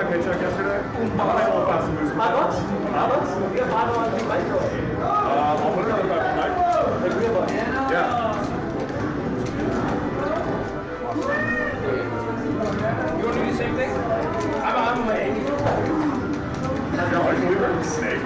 paycheck yesterday? I'm gonna hold fast and lose. $5? $5? You got $5 on the micro. I'll put another $5 on Mike. Like $3. Yeah. You want to do the same thing? I'm late. No, I can leave it snake.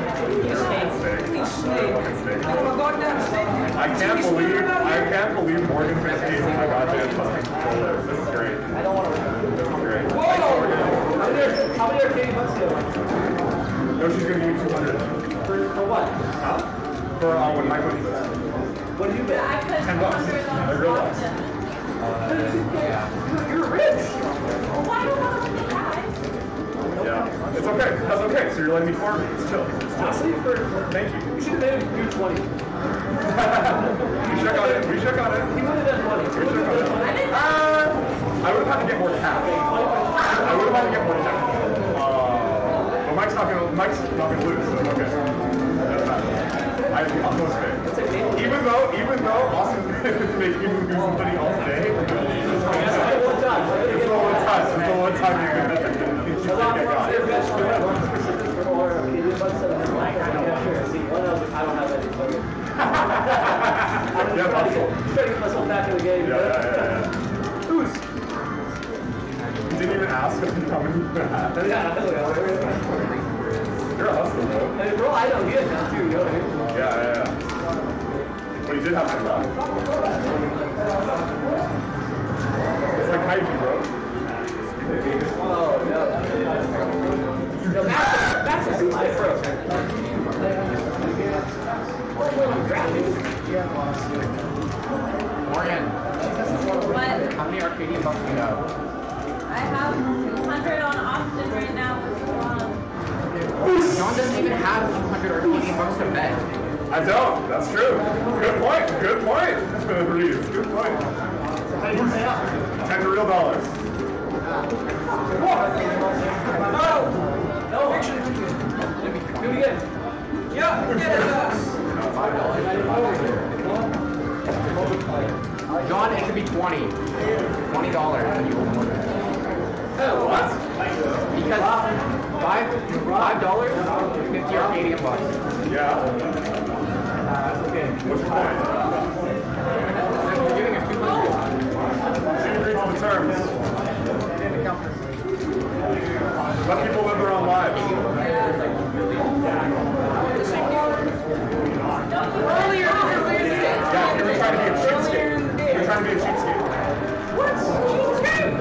Snake. I can't believe Morgan Fish gave me my goddamn fucking controller. This is great. I don't want to. This is great. Whoa! How many arcade bucks do you have? No, she's gonna give me 200. For what? Huh? For when Mike went. What did you bet? $10. I realized. You're rich. Yeah, it's okay. That's okay. So you're letting me farm. It's chill. Honestly, Thank you. You should have made him do 20. We should on it. We should on it. He would have done 20. We should on it. I would have had to get more cash. I would have had to get more cash. But Mike's not gonna lose. So okay. That's fine. I have the utmost faith. Even though Austin is making me lose money all day. It's the one time you're gonna. I don't have any. Yeah, I'm trying to get myself back in the game. Yeah. Who's? You didn't even ask if you come in. You're a hustler, though. Hey, bro, I know he is now, too. You know what I mean? Yeah. But he did have some luck. It's like Kaiji, bro. Oh, no. No, that's a good life, bro. Morgan. What? How many Arcadian bucks do you have? I have 200 on Austin right now with Ron. John doesn't even have 200 Arcadian bucks to bet. I don't. That's true. Good point. Good point. Reeves. Good point. 10 real dollars. No, actually, do it again. Yeah. John, it should be 20. $20 when you open it. Oh, what? Because $5, 50 Arcadian bucks. Yeah. Okay. What's your point? We're giving a 200. She agrees on the terms. Let people live their own lives. Earlier. Yeah, you're trying to be a cheapskate. You're trying to be a cheapskate. What? Cheapskate?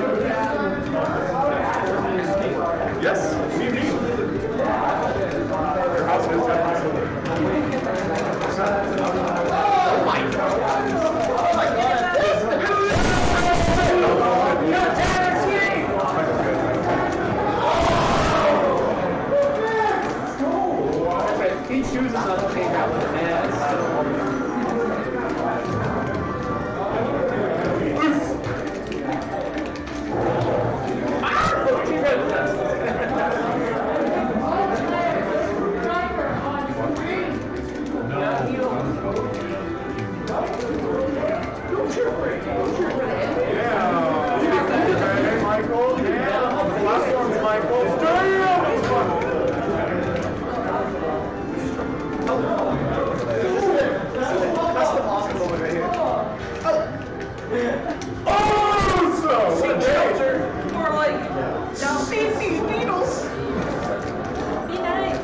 Yes, me. Your house is definitely. Oh my god. Oh my god. He chooses not to take that one, man. Michael, yeah. Last one's Michael. Custom Austin moment right here. Oh, so what a day. Or like, don't feed these needles. Be nice.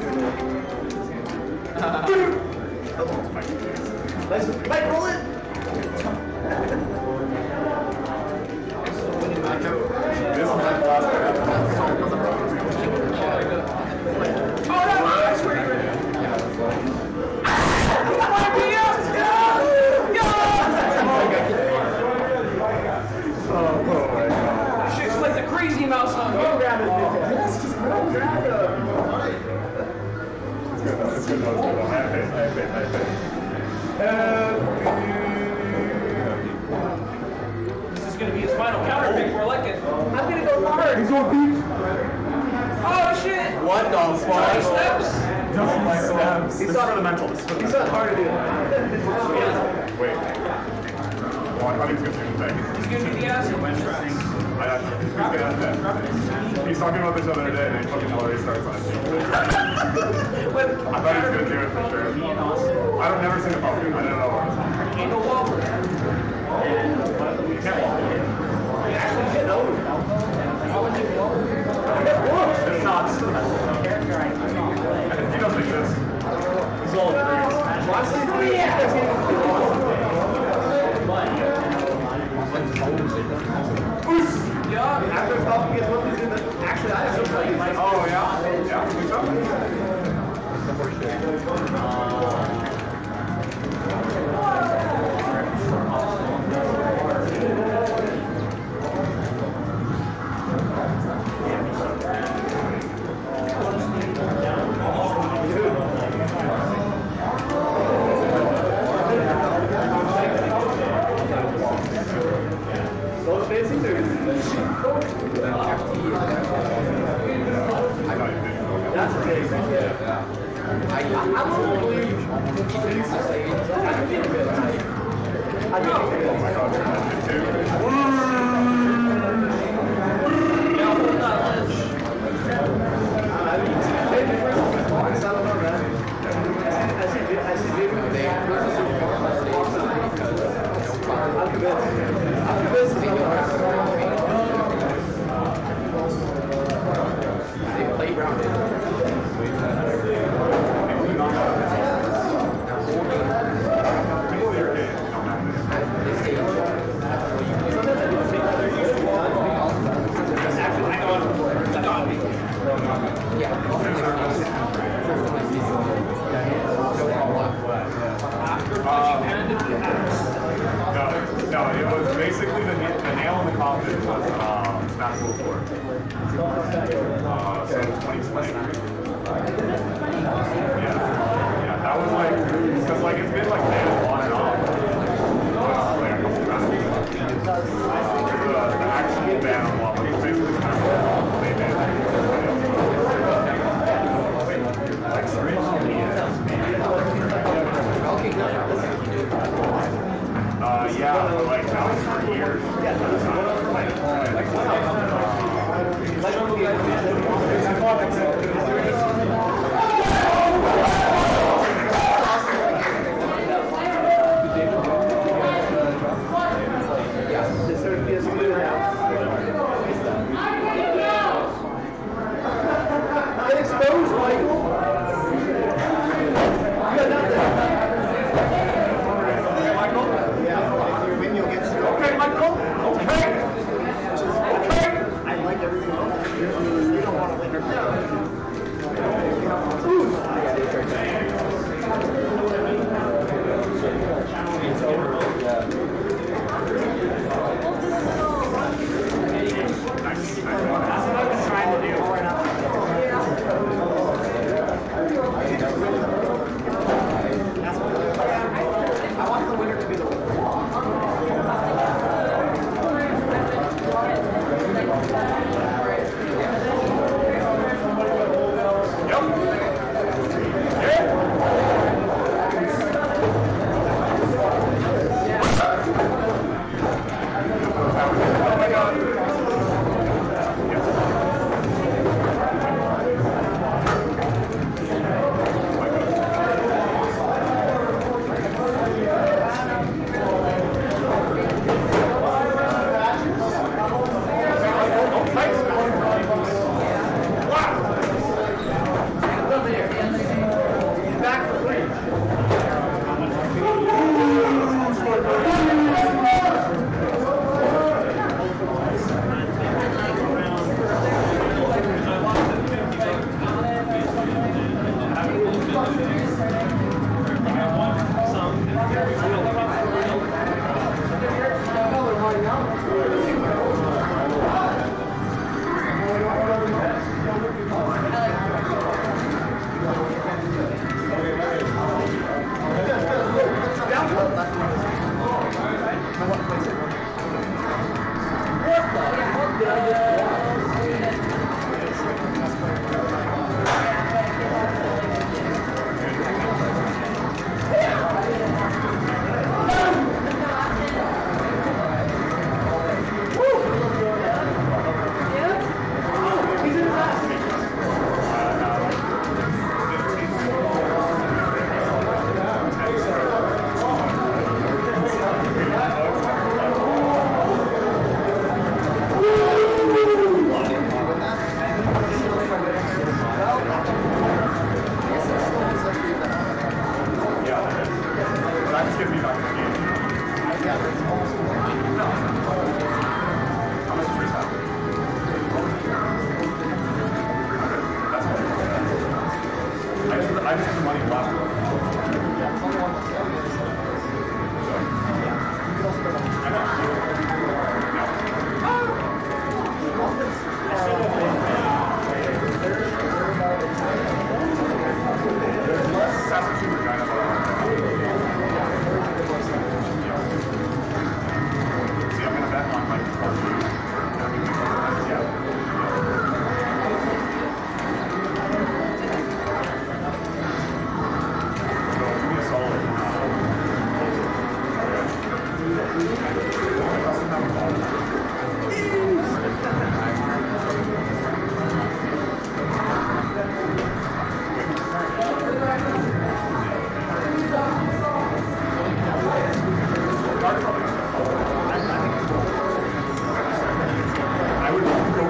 Mike, roll it. This is my last Oh, no, I swear. Oh my god. Shit's like the crazy mouse on me. Grab it, yes, just grab it. It's good though. I have faith. This is going to be his final counter pick. We're like it. I'm going to go hard. He's going beat. Oh, shit. What the Johnny fuck? Steps. He's not for the mental. He's not hard to do. Wait. 1, I thought he was going to do the thing. He's gonna do the acid. He's talking about this the other day, and he fucking already starts on it. I thought he was going to do it for sure. I don't never seen the pumpkin. I didn't know what it was. Can't go Walker. You can't walk. Actually, get over. I would do Walker. It's not. He doesn't exist. He's all dreams. Yeah, after Falcon gets one, he's in the. Actually, I have some play. Oh, yeah? Yeah, I think so. Those fancy dudes. That's a big thing. I won't believe I think it's good. I think it's good. Oh my god, you're not too. No, it was basically the nail in the coffin was Smash World 4. So 2020. Yeah, that was like, because like it's been like banned on and off. Like a couple times. The actual ban on Waffle was basically Smash World 4. They banned it. Like, sorry. Yeah, but like that was for years. Get exposed, Michael. Okay, Michael. Okay. I like everything else. You don't want to linger. It's over. Nice. That's what I've been trying to do. I want the winner to be the winner.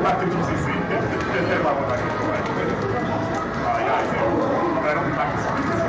back to GCC. If I went back to away. Yeah, I do. But I don't practice on this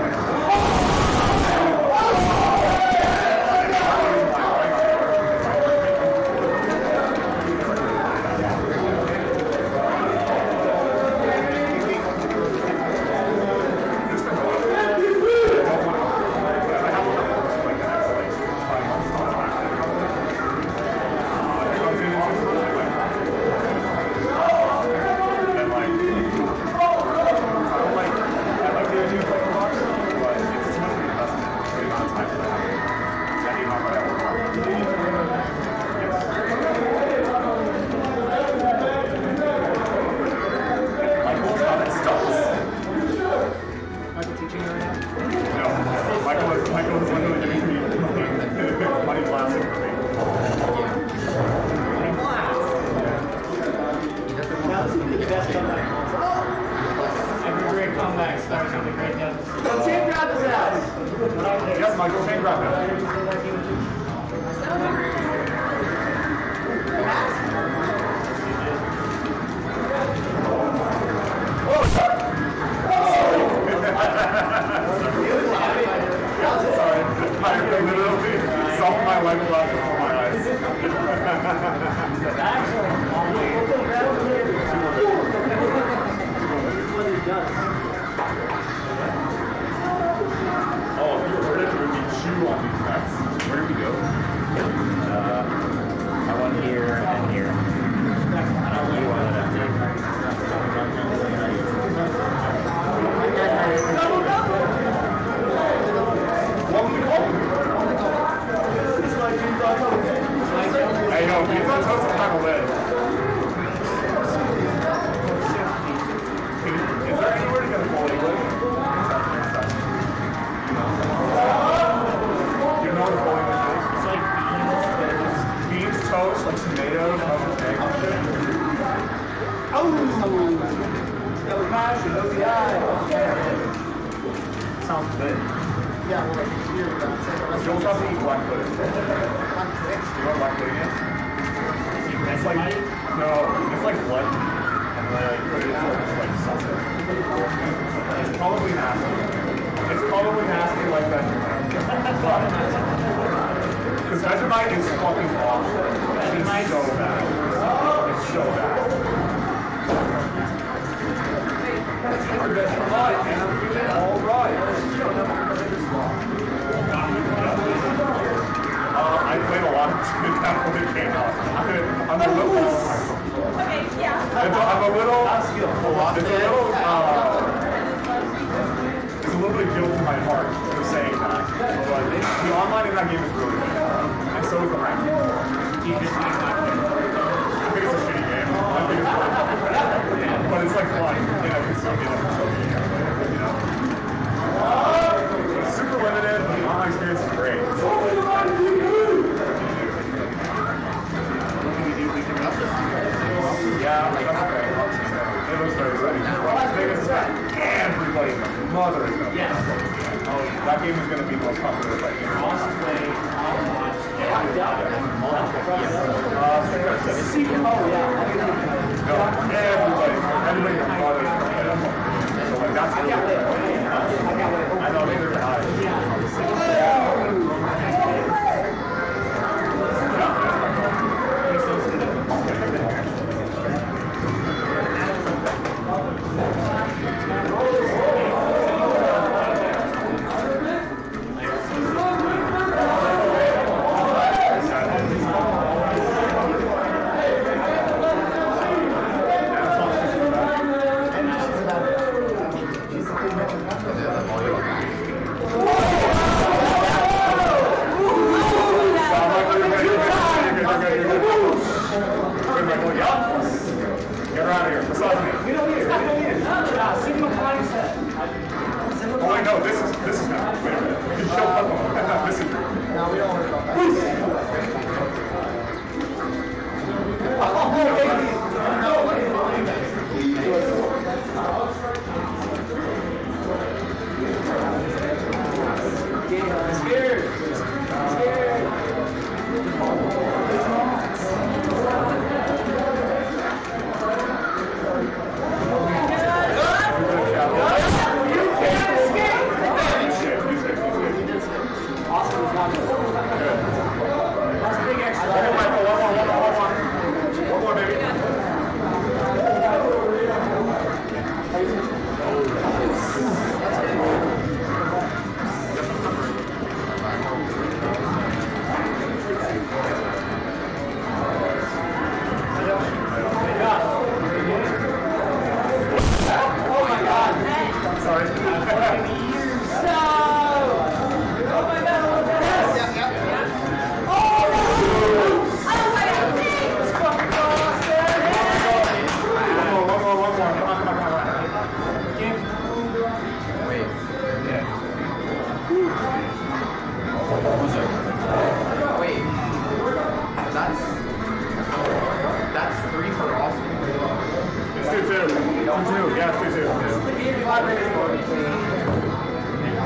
2-2. Yeah, 2-2. 5 minutes more between.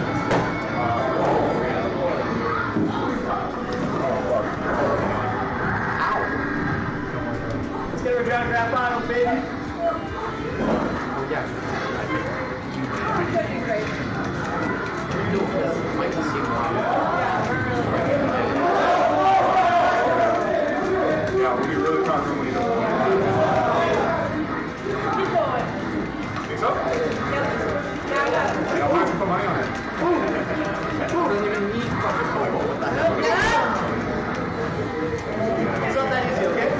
Let's get a draft finals, baby. Oh, yeah. Michael Seymour. Yeah, we'll be really confident when you know. Keep going. Think so? Yep. Yeah, I got it. Yeah, why don't you put money on it? Doesn't even need fucking football. What the hell? It's not that easy, okay?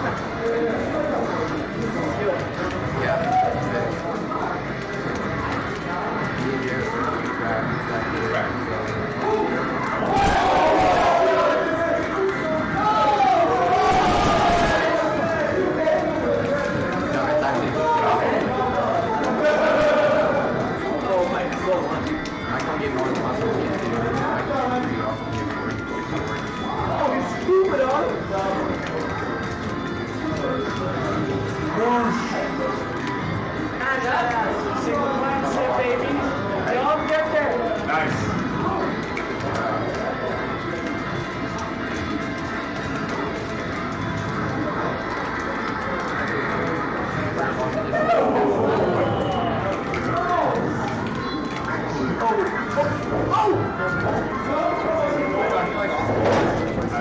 Yeah. Nice. I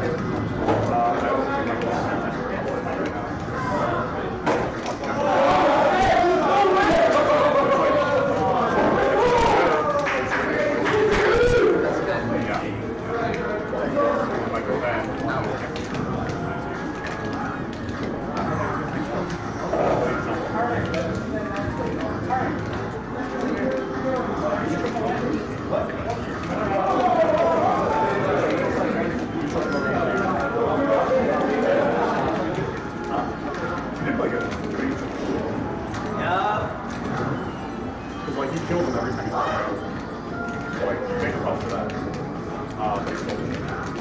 Because like you kill them every time you fight. So like you make a up for that. But it's still.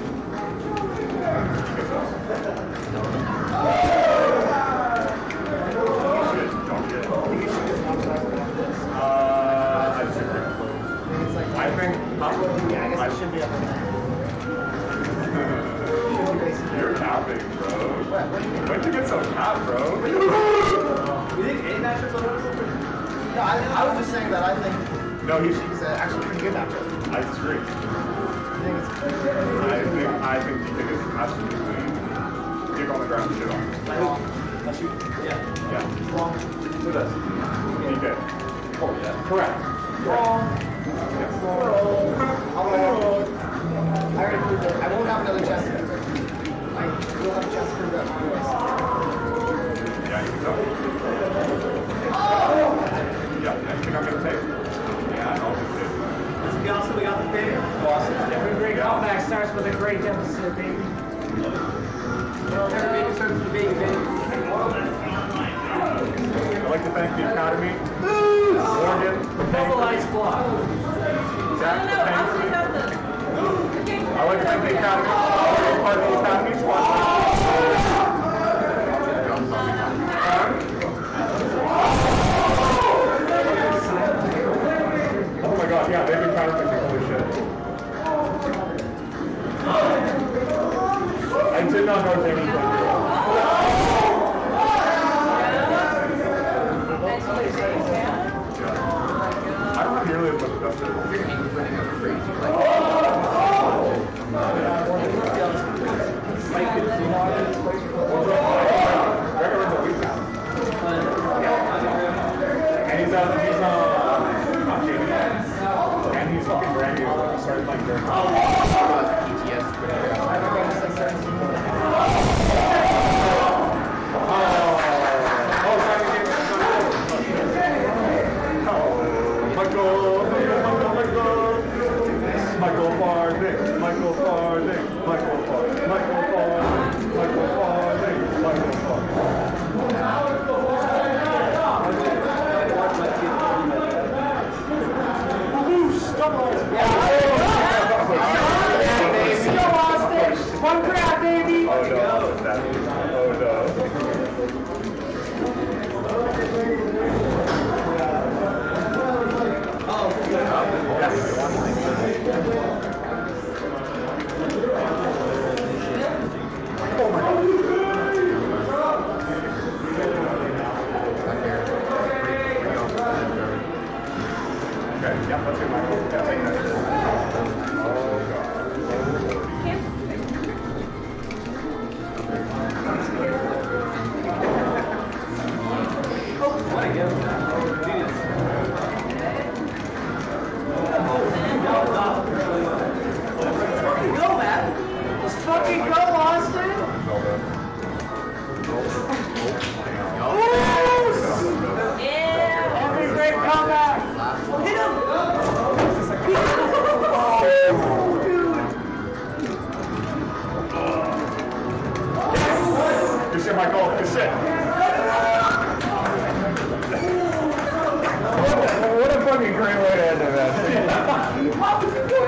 I think I should be able to. You're capping, bro. When'd you get so capped, bro? You think any matchups are better? No, I was just saying that I think No, he's actually pretty good matchup. I disagree. I think DK is absolutely dick on the ground shit on. That's you? Yeah. Yeah. Wrong. Who does? DK. Oh, yeah. Correct. Wrong. Yes. I already proved it. I won't have another chest. I will have a chest for that. Yeah, you can go. Yeah, you think I'm gonna take? Yeah, I'll just take. Let's be honest, we got the pick. Awesome. Every great comeback starts with a great deficit, baby. Every baby starts with a baby, baby. I'd like to thank the Academy, Morgan, for paying Double for ice me, block. Zach No, for paying I'll for just me. have the. Okay. I'd like to thank the Academy, part of the Academy sponsor. Oh my god, yeah, they've been counterfeiting, holy shit. I did not know anything. Yeah. I don't nearly as much best You're inputting a crazy, like, Like, come back! Hit him! Good shit, Michael. Good shit. What a fucking great way to end the match.